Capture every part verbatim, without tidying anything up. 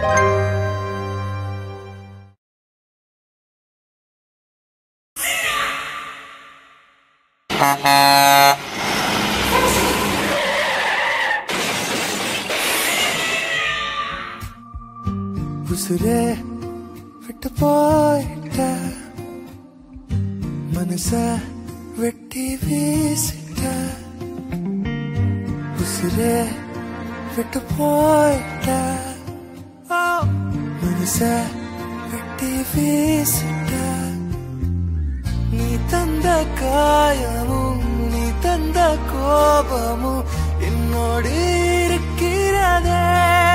உசுரே விட்டு போயிட்ட மனச வெட்டி வீசிட்ட உசுரே விட்டு போயிட்ட மனச வெட்டி வீசிட்ட நீ தந்த காயமும் நீ தந்த கோபமும் என்னோடு இருக்கிறதே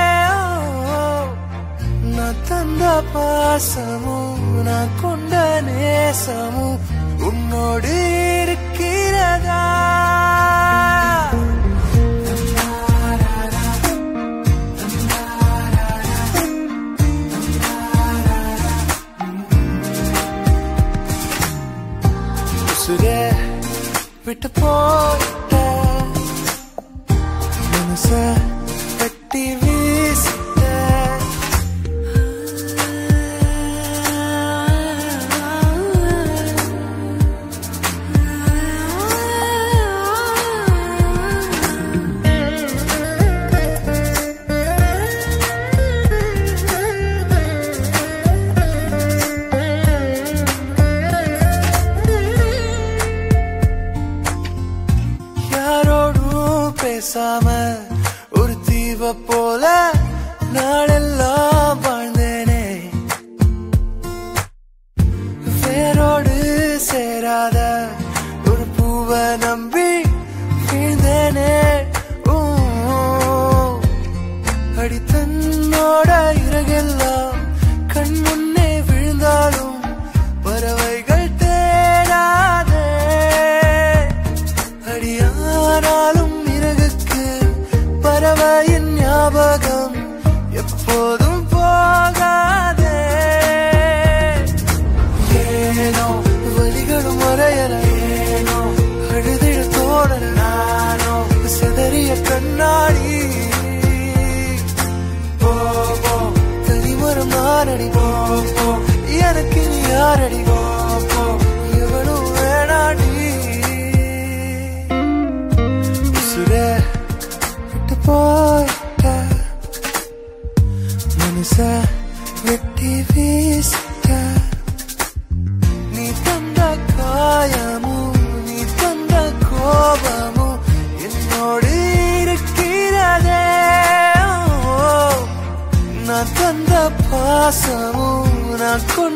நான் தந்த பாசமும் நான் கொண்ட நேசமும் உன்னோடு இருக்கிறதா உசுரே விட்டு போயிட்ட மனச வெட்டி வீசிட்ட பேசாம ஒரு தீவ போல நாளெல்லாம் வாழ்ந்தேனே வேரோடு சேராத ஒரு பூவை நம்பி வீழ்ந்தேனே அடி தன்னோட இறகெல்லாம் கண் முன்னே விழுந்தாலும் பறவைகள் தேடாதே அடியானாலும் பறவையின் ஞாபகம் எப்போதும் போகாதே ஏனோ வலிகளும் மறையல ஏனோ அழுதிட தோணல நானோ சிதறிய கண்ணாடி போ போ தனிமரம் நானடி போ போ எனக்கு நீ யாரடி போ போ எவனும் வேணாடி உசுரே போயிட்ட மனச வெட்டி வீசிட்ட நீ தந்த காயமும் நீ தந்த கோபமும் என்னோடு இருக்கிறதே நான் தந்த பாசமும் நான்